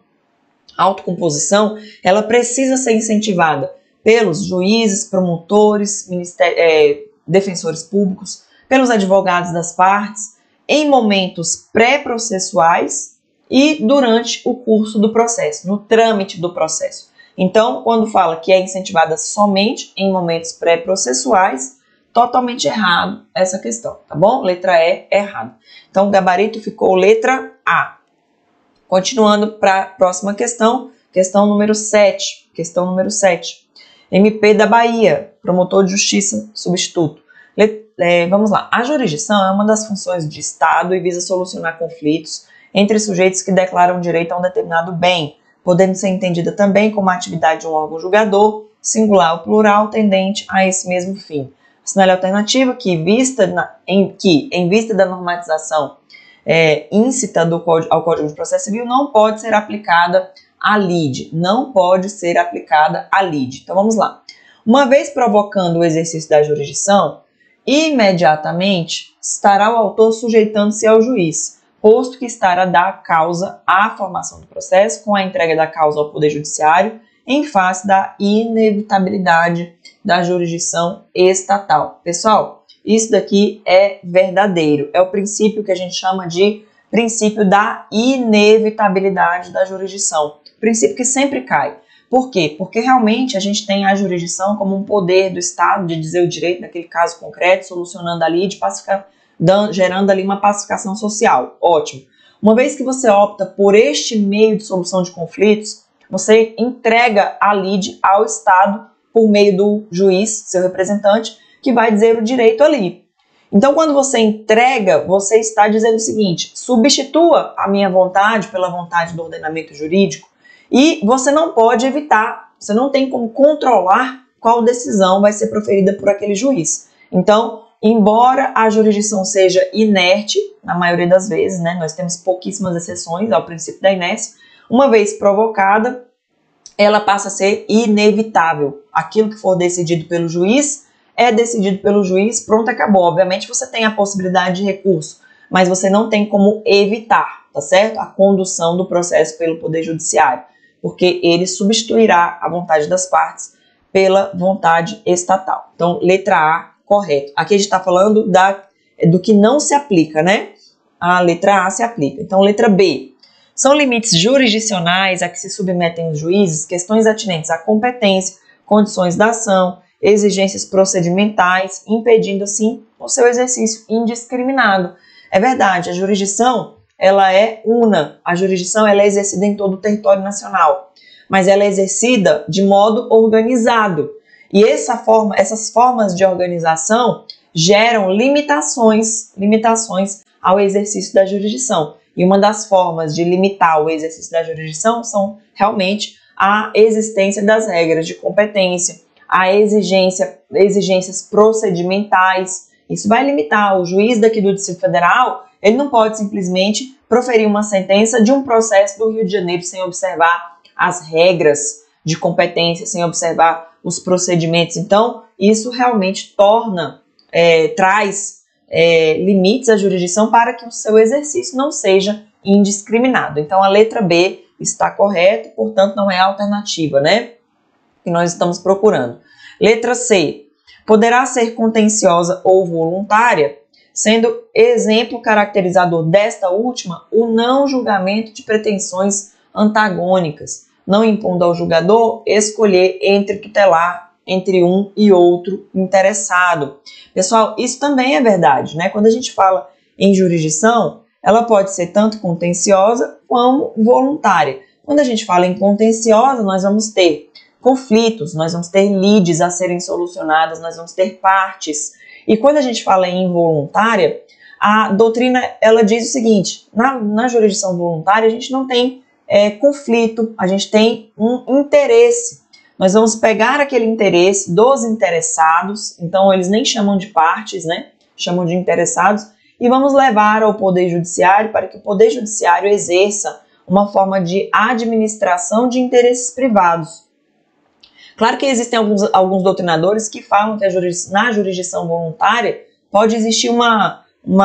ela precisa ser incentivada pelos juízes, promotores, defensores públicos, pelos advogados das partes, em momentos pré-processuais e durante o curso do processo, no trâmite do processo. Então, quando fala que é incentivada somente em momentos pré-processuais, totalmente errado essa questão, tá bom? Letra E, errado. Então, o gabarito ficou letra A. Continuando para a próxima questão, questão número 7. Questão número 7. MP da Bahia, promotor de justiça substituto. Vamos lá. A jurisdição é uma das funções de Estado e visa solucionar conflitos entre sujeitos que declaram direito a um determinado bem, podendo ser entendida também como a atividade de um órgão julgador, singular ou plural, tendente a esse mesmo fim. Assinale a alternativa que, em vista da normatização íncita ao Código de Processo Civil, não pode ser aplicada a lide. Não pode ser aplicada a lide. Então, vamos lá. Uma vez provocando o exercício da jurisdição, imediatamente estará o autor sujeitando-se ao juiz, posto que estará da causa à formação do processo, com a entrega da causa ao Poder Judiciário, em face da inevitabilidade da jurisdição estatal. Pessoal, isso daqui é verdadeiro. É o princípio que a gente chama de princípio da inevitabilidade da jurisdição. Princípio que sempre cai. Por quê? Porque realmente a gente tem a jurisdição como um poder do Estado de dizer o direito naquele caso concreto, solucionando ali, gerando ali uma pacificação social. Ótimo. Uma vez que você opta por este meio de solução de conflitos, você entrega a lide ao Estado por meio do juiz, seu representante, que vai dizer o direito ali. Então, quando você entrega, você está dizendo o seguinte: substitua a minha vontade pela vontade do ordenamento jurídico, e você não pode evitar, você não tem como controlar qual decisão vai ser proferida por aquele juiz. Então, embora a jurisdição seja inerte, na maioria das vezes, né, nós temos pouquíssimas exceções ao princípio da inércia, uma vez provocada, ela passa a ser inevitável. Aquilo que for decidido pelo juiz é decidido pelo juiz, pronto, acabou. Obviamente você tem a possibilidade de recurso, mas você não tem como evitar, tá certo? A condução do processo pelo Poder Judiciário, porque ele substituirá a vontade das partes pela vontade estatal. Então, letra A, correto. Aqui a gente está falando do que não se aplica, né? A letra A se aplica. Então, letra B. São limites jurisdicionais a que se submetem os juízes questões atinentes à competência, condições da ação, exigências procedimentais, impedindo, assim, o seu exercício indiscriminado. É verdade, a jurisdição, ela é una, a jurisdição ela é exercida em todo o território nacional, mas ela é exercida de modo organizado. E essas formas de organização geram limitações ao exercício da jurisdição. E uma das formas de limitar o exercício da jurisdição são realmente a existência das regras de competência, a exigências procedimentais. Isso vai limitar. O juiz daqui do Distrito Federal, ele não pode simplesmente proferir uma sentença de um processo do Rio de Janeiro sem observar as regras de competência, sem observar os procedimentos. Então, isso realmente traz limites à jurisdição para que o seu exercício não seja indiscriminado. Então, a letra B está correta, portanto, não é a alternativa, né, que nós estamos procurando. Letra C. Poderá ser contenciosa ou voluntária, sendo exemplo caracterizador desta última o não julgamento de pretensões antagônicas, não impondo ao julgador escolher entre um e outro interessado. Pessoal, isso também é verdade, né? Quando a gente fala em jurisdição, ela pode ser tanto contenciosa como voluntária. Quando a gente fala em contenciosa, nós vamos ter conflitos, nós vamos ter lides a serem solucionadas, nós vamos ter partes. E quando a gente fala em involuntária, a doutrina ela diz o seguinte: na jurisdição voluntária a gente não tem conflito, a gente tem um interesse. Nós vamos pegar aquele interesse dos interessados, então eles nem chamam de partes, né? Chamam de interessados, e vamos levar ao Poder Judiciário para que o Poder Judiciário exerça uma forma de administração de interesses privados. Claro que existem alguns doutrinadores que falam que na jurisdição voluntária pode existir uma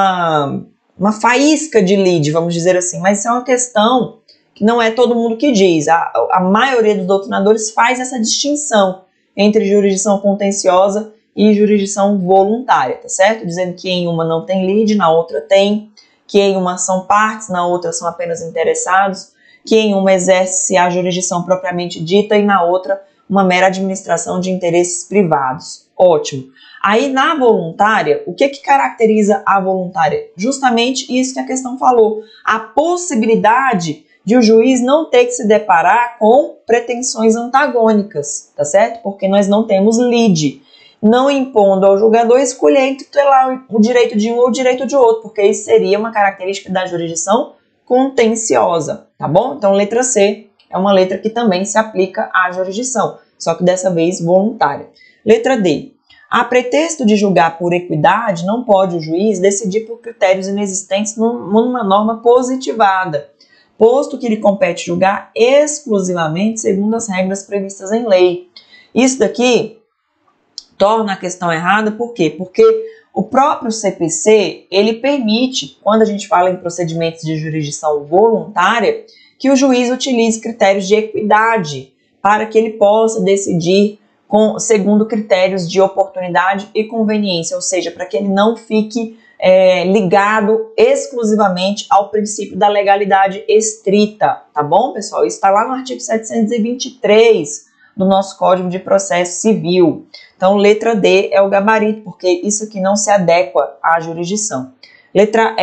faísca de lide, vamos dizer assim, mas isso é uma questão que não é todo mundo que diz. A maioria dos doutrinadores faz essa distinção entre jurisdição contenciosa e jurisdição voluntária, tá certo? Dizendo que em uma não tem lide, na outra tem, que em uma são partes, na outra são apenas interessados, que em uma exerce a jurisdição propriamente dita e na outra uma mera administração de interesses privados. Ótimo. Aí na voluntária, o que caracteriza a voluntária? Justamente isso que a questão falou, a possibilidade de o juiz não ter que se deparar com pretensões antagônicas, tá certo? Porque nós não temos lide, não impondo ao julgador escolher entre tutelar o direito de um ou o direito de outro, porque isso seria uma característica da jurisdição contenciosa, tá bom? Então, letra C é uma letra que também se aplica à jurisdição, só que dessa vez voluntária. Letra D. A pretexto de julgar por equidade, não pode o juiz decidir por critérios inexistentes numa norma positivada, posto que lhe compete julgar exclusivamente segundo as regras previstas em lei. Isso daqui torna a questão errada, por quê? Porque o próprio CPC, ele permite, quando a gente fala em procedimentos de jurisdição voluntária, que o juiz utilize critérios de equidade para que ele possa decidir segundo critérios de oportunidade e conveniência, ou seja, para que ele não fique ligado exclusivamente ao princípio da legalidade estrita, tá bom, pessoal? Isso está lá no artigo 723 do nosso Código de Processo Civil. Então, letra D é o gabarito, porque isso aqui não se adequa à jurisdição. Letra E.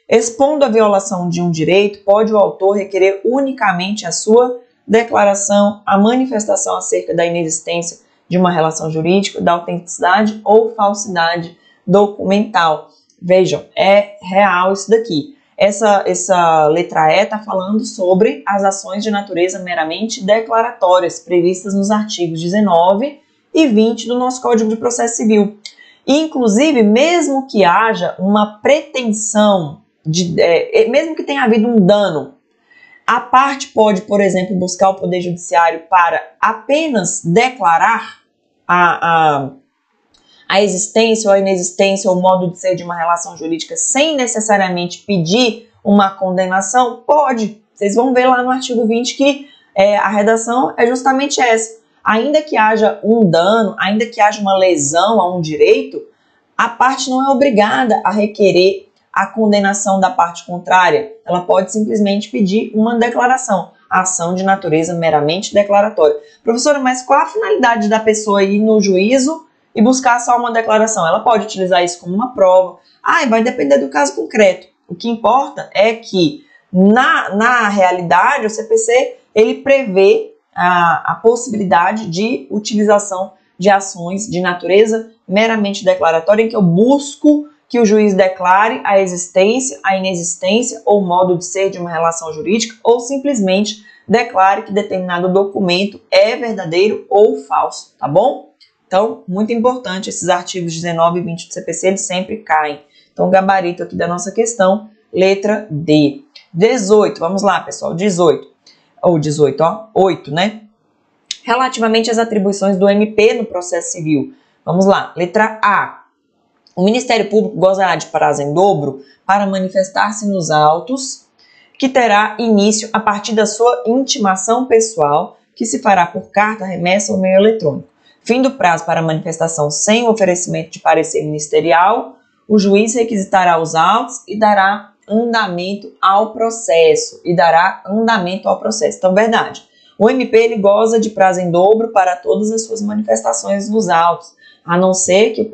Expondo a violação de um direito, pode o autor requerer unicamente a sua declaração, a manifestação acerca da inexistência de uma relação jurídica, da autenticidade ou falsidade documental. Vejam, é real isso daqui. Essa letra E está falando sobre as ações de natureza meramente declaratórias, previstas nos artigos 19 e 20 do nosso Código de Processo Civil. Inclusive, mesmo que haja uma pretensão, mesmo que tenha havido um dano, a parte pode, por exemplo, buscar o Poder Judiciário para apenas declarar a existência ou a inexistência ou o modo de ser de uma relação jurídica sem necessariamente pedir uma condenação? Pode. Vocês vão ver lá no artigo 20 que a redação é justamente essa. Ainda que haja um dano, ainda que haja uma lesão a um direito, a parte não é obrigada a requerer a condenação da parte contrária. Ela pode simplesmente pedir uma declaração, ação de natureza meramente declaratória. Professora, mas qual a finalidade da pessoa ir no juízo e buscar só uma declaração? Ela pode utilizar isso como uma prova. Vai depender do caso concreto. O que importa é que, na realidade, o CPC ele prevê a possibilidade de utilização de ações de natureza meramente declaratória, em que eu busco que o juiz declare a existência, a inexistência ou modo de ser de uma relação jurídica, ou simplesmente declare que determinado documento é verdadeiro ou falso, tá bom? Então, muito importante, esses artigos 19 e 20 do CPC, eles sempre caem. Então, gabarito aqui da nossa questão, letra D. 18, vamos lá, pessoal, 8, né? Relativamente às atribuições do MP no processo civil. Vamos lá, letra A. O Ministério Público gozará de prazo em dobro para manifestar-se nos autos, que terá início a partir da sua intimação pessoal, que se fará por carta, remessa ou meio eletrônico. Fim do prazo para manifestação sem o oferecimento de parecer ministerial, o juiz requisitará os autos e dará andamento ao processo. Então, verdade. O MP ele goza de prazo em dobro para todas as suas manifestações nos autos, a não ser que a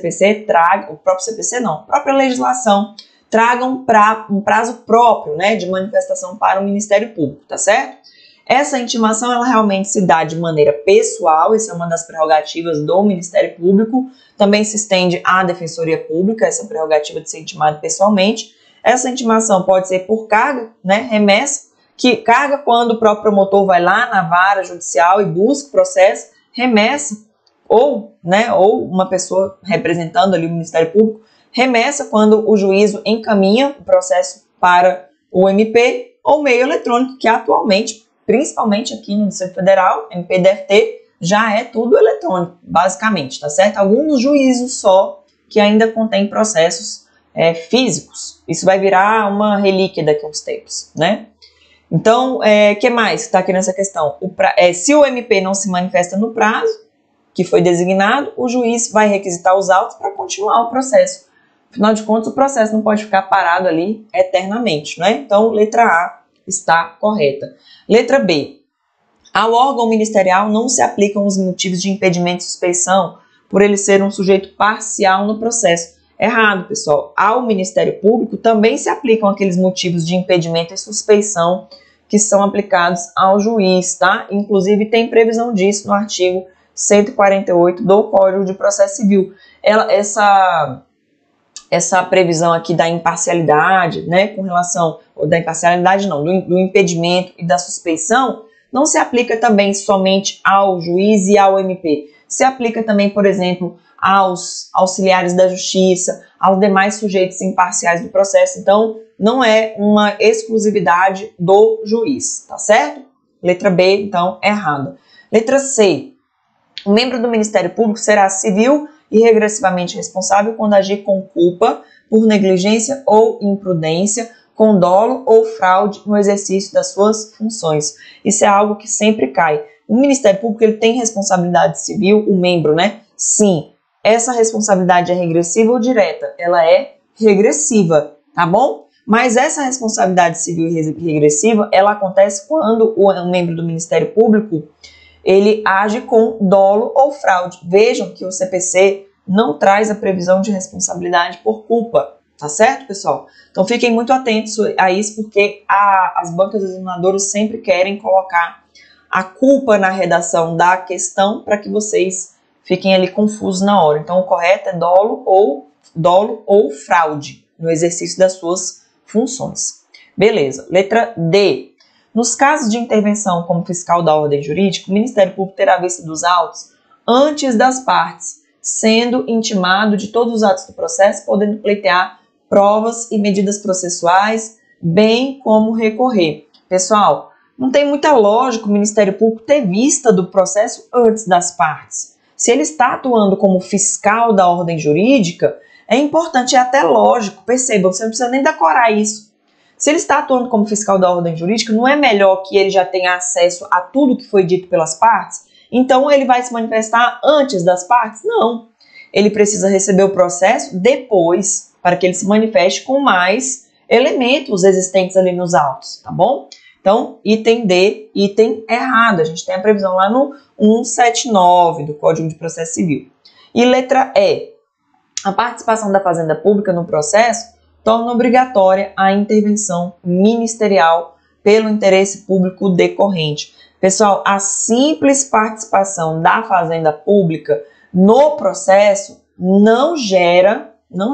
própria legislação traga um prazo próprio, né, de manifestação para o Ministério Público, tá certo? Essa intimação, ela realmente se dá de maneira pessoal, isso é uma das prerrogativas do Ministério Público, também se estende à Defensoria Pública, essa prerrogativa de ser intimado pessoalmente. Essa intimação pode ser por carga, né, remessa, que carga quando o próprio promotor vai lá na vara judicial e busca o processo, remessa, ou uma pessoa representando ali o Ministério Público, remessa quando o juízo encaminha o processo para o MP, ou meio eletrônico, que atualmente, principalmente aqui no Distrito Federal, MPDFT, já é tudo eletrônico, basicamente, tá certo? Alguns juízos só que ainda contém processos físicos. Isso vai virar uma relíquia daqui a uns tempos, né? Então, que mais está aqui nessa questão? Se o MP não se manifesta no prazo que foi designado, o juiz vai requisitar os autos para continuar o processo. Afinal de contas, o processo não pode ficar parado ali eternamente, né? Então, letra A está correta. Letra B. Ao órgão ministerial não se aplicam os motivos de impedimento e suspeição por ele ser um sujeito parcial no processo. Errado, pessoal. Ao Ministério Público também se aplicam aqueles motivos de impedimento e suspeição que são aplicados ao juiz, tá? Inclusive tem previsão disso no artigo 148 do Código de Processo Civil. Essa previsão aqui da imparcialidade, né, com relação, ou da imparcialidade não, do impedimento e da suspeição, não se aplica também somente ao juiz e ao MP. Se aplica também, por exemplo, aos auxiliares da justiça, aos demais sujeitos imparciais do processo. Então, não é uma exclusividade do juiz, tá certo? Letra B, então, errada. Letra C. O membro do Ministério Público será civil e regressivamente responsável quando agir com culpa, por negligência ou imprudência, com dolo ou fraude no exercício das suas funções. Isso é algo que sempre cai. O Ministério Público ele tem responsabilidade civil, o membro, né? Sim. Essa responsabilidade é regressiva ou direta? Ela é regressiva, tá bom? Mas essa responsabilidade civil e regressiva, ela acontece quando o membro do Ministério Público ele age com dolo ou fraude. Vejam que o CPC não traz a previsão de responsabilidade por culpa. Tá certo, pessoal? Então fiquem muito atentos a isso, porque as bancas examinadoras sempre querem colocar a culpa na redação da questão para que vocês fiquem ali confusos na hora. Então o correto é dolo ou fraude no exercício das suas funções. Beleza. Letra D. Nos casos de intervenção como fiscal da ordem jurídica, o Ministério Público terá vista dos autos antes das partes, sendo intimado de todos os atos do processo, podendo pleitear provas e medidas processuais, bem como recorrer. Pessoal, não tem muita lógica o Ministério Público ter vista do processo antes das partes. Se ele está atuando como fiscal da ordem jurídica, é importante, é até lógico, percebam, você não precisa nem decorar isso. Se ele está atuando como fiscal da ordem jurídica, não é melhor que ele já tenha acesso a tudo que foi dito pelas partes? Então ele vai se manifestar antes das partes? Não. Ele precisa receber o processo depois, para que ele se manifeste com mais elementos existentes ali nos autos, tá bom? Então, item D, item errado. A gente tem a previsão lá no 179 do Código de Processo Civil. E letra E. A participação da Fazenda Pública no processo torna obrigatória a intervenção ministerial pelo interesse público decorrente. Pessoal, a simples participação da Fazenda Pública no processo não gera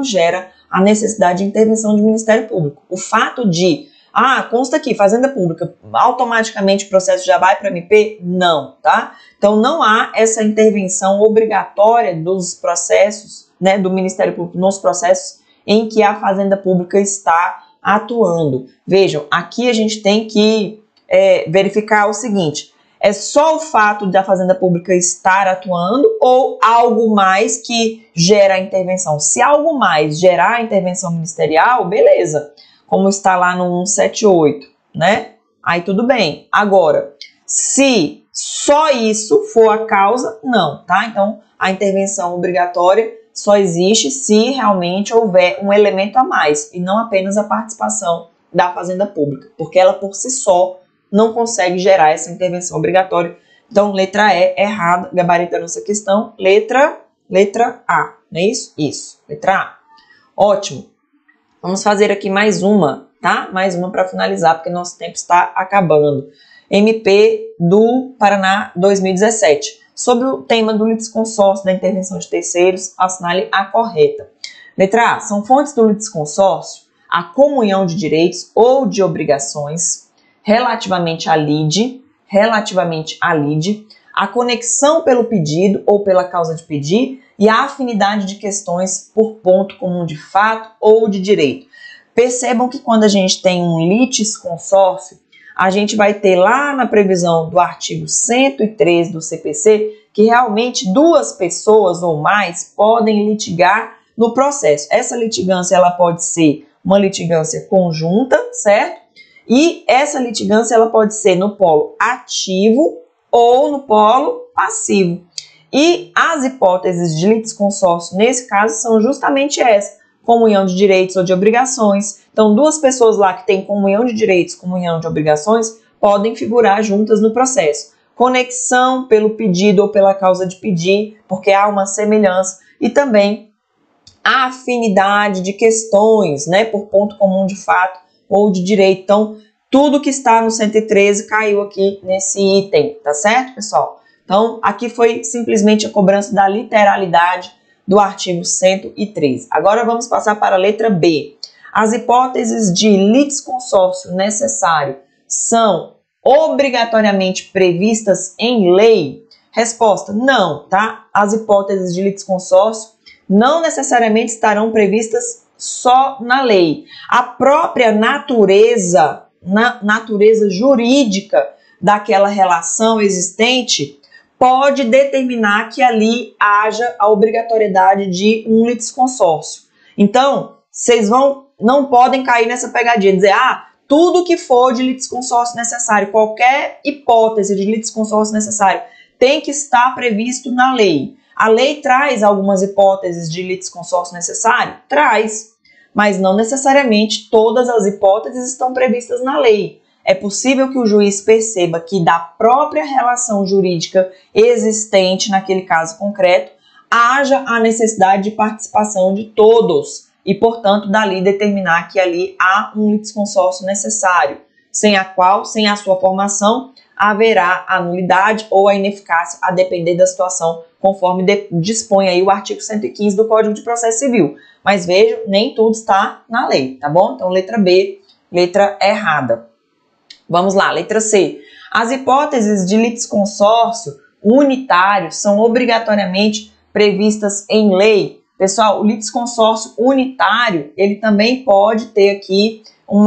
a necessidade de intervenção do Ministério Público. O fato de, consta aqui, Fazenda Pública, automaticamente o processo já vai para MP? Não, tá? Então não há essa intervenção obrigatória dos processos, né, do Ministério Público nos processos em que a Fazenda Pública está atuando. Vejam, aqui a gente tem que verificar o seguinte: é só o fato da Fazenda Pública estar atuando ou algo mais que gera a intervenção? Se algo mais gerar a intervenção ministerial, beleza, como está lá no 178, né? Aí tudo bem. Agora, se só isso for a causa, não, tá? Então, a intervenção obrigatória só existe se realmente houver um elemento a mais e não apenas a participação da Fazenda Pública, porque ela por si só não consegue gerar essa intervenção obrigatória. Então, letra E, errada, gabaritando essa questão. Letra A, não é isso? Isso, letra A. Ótimo. Vamos fazer aqui mais uma, tá? Mais uma para finalizar, porque nosso tempo está acabando. MP do Paraná 2017. Sobre o tema do litisconsórcio da intervenção de terceiros, assinale a correta. Letra A. São fontes do litisconsórcio a comunhão de direitos ou de obrigações relativamente à lide, a conexão pelo pedido ou pela causa de pedir e a afinidade de questões por ponto comum de fato ou de direito. Percebam que quando a gente tem um litisconsórcio, a gente vai ter lá na previsão do artigo 103 do CPC que realmente duas pessoas ou mais podem litigar no processo. Essa litigância ela pode ser uma litigância conjunta, certo? E essa litigância ela pode ser no polo ativo ou no polo passivo. E as hipóteses de litisconsórcio nesse caso são justamente essa: comunhão de direitos ou de obrigações. Então, duas pessoas lá que têm comunhão de direitos, comunhão de obrigações, podem figurar juntas no processo. Conexão pelo pedido ou pela causa de pedir, porque há uma semelhança, e também a afinidade de questões, né, por ponto comum de fato ou de direito. Então, tudo que está no 113 caiu aqui nesse item, tá certo, pessoal? Então, aqui foi simplesmente a cobrança da literalidade do artigo 113. Agora vamos passar para a letra B. As hipóteses de litisconsórcio necessário são obrigatoriamente previstas em lei? Resposta: não, tá? As hipóteses de litisconsórcio não necessariamente estarão previstas só na lei. A própria natureza jurídica daquela relação existente pode determinar que ali haja a obrigatoriedade de um litisconsórcio. Então, vocês não podem cair nessa pegadinha, dizer, tudo que for de litisconsórcio necessário, qualquer hipótese de litisconsórcio necessário, tem que estar previsto na lei. A lei traz algumas hipóteses de litisconsórcio necessário? Traz, mas não necessariamente todas as hipóteses estão previstas na lei. É possível que o juiz perceba que da própria relação jurídica existente naquele caso concreto, haja a necessidade de participação de todos. e, portanto, dali determinar que ali há um litisconsórcio necessário, sem a sua formação, haverá a nulidade ou a ineficácia, a depender da situação, conforme dispõe aí o artigo 115 do Código de Processo Civil. Mas veja, nem tudo está na lei, tá bom? Então, letra B, letra errada. Vamos lá, letra C. As hipóteses de litisconsórcio unitário são obrigatoriamente previstas em lei. Pessoal, o litisconsórcio unitário, ele também pode ter aqui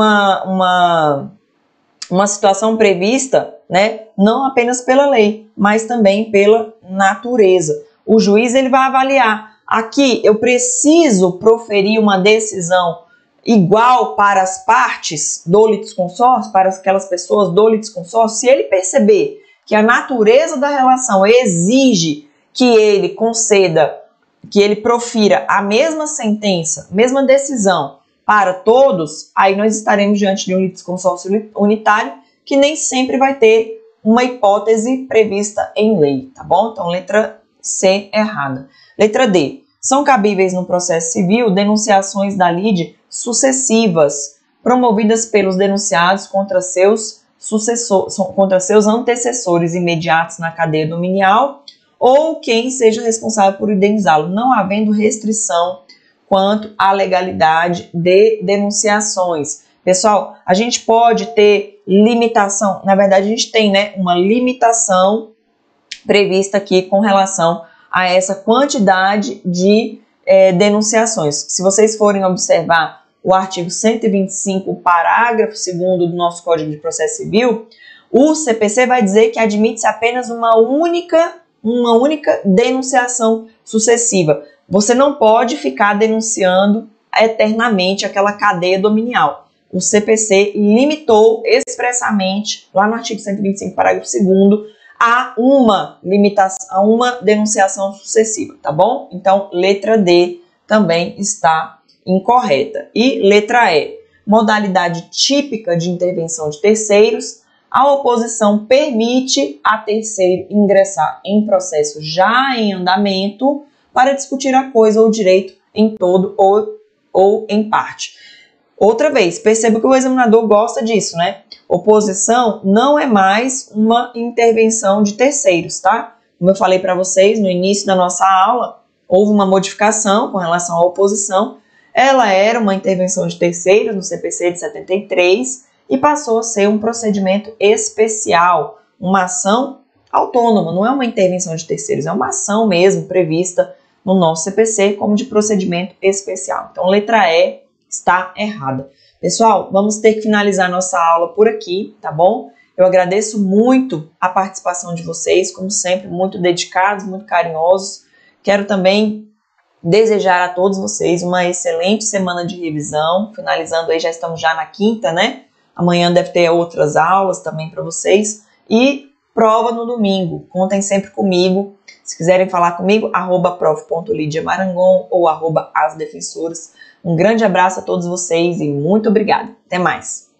uma situação prevista, né, não apenas pela lei, mas também pela natureza. O juiz ele vai avaliar, aqui eu preciso proferir uma decisão igual para as partes do litisconsórcio, para aquelas pessoas do litisconsórcio. Se ele perceber que a natureza da relação exige que ele conceda, que ele profira a mesma sentença, mesma decisão para todos, aí nós estaremos diante de um litisconsórcio unitário que nem sempre vai ter uma hipótese prevista em lei, tá bom? Então, letra C errada. Letra D. São cabíveis no processo civil denunciações da lide sucessivas, promovidas pelos denunciados contra seus antecessores imediatos na cadeia dominial ou quem seja responsável por indenizá-lo, não havendo restrição quanto à legalidade de denunciações. Pessoal, a gente pode ter limitação, na verdade a gente tem, né, uma limitação prevista aqui com relação a essa quantidade de denunciações. Se vocês forem observar o artigo 125, parágrafo 2º do nosso Código de Processo Civil, o CPC vai dizer que admite-se apenas uma única denunciação sucessiva. Você não pode ficar denunciando eternamente aquela cadeia dominial. O CPC limitou expressamente, lá no artigo 125, parágrafo 2º, a uma denunciação sucessiva, tá bom? Então, letra D também está incorreta. E letra E, modalidade típica de intervenção de terceiros, a oposição permite a terceiro ingressar em processo já em andamento para discutir a coisa ou direito em todo ou em parte. Outra vez, perceba que o examinador gosta disso, né? Oposição não é mais uma intervenção de terceiros, tá? Como eu falei para vocês no início da nossa aula, houve uma modificação com relação à oposição. Ela era uma intervenção de terceiros no CPC de 73 e passou a ser um procedimento especial, uma ação autônoma, não é uma intervenção de terceiros, é uma ação mesmo prevista no nosso CPC como de procedimento especial. Então, letra E está errada. Pessoal, vamos ter que finalizar nossa aula por aqui, tá bom? Eu agradeço muito a participação de vocês, como sempre, muito dedicados, muito carinhosos. Quero também desejar a todos vocês uma excelente semana de revisão. Finalizando aí, já estamos já na quinta, né? Amanhã deve ter outras aulas também para vocês. E prova no domingo. Contem sempre comigo. Se quiserem falar comigo, @prof.lidiamarangon ou @asdefensoras. Um grande abraço a todos vocês e muito obrigada. Até mais!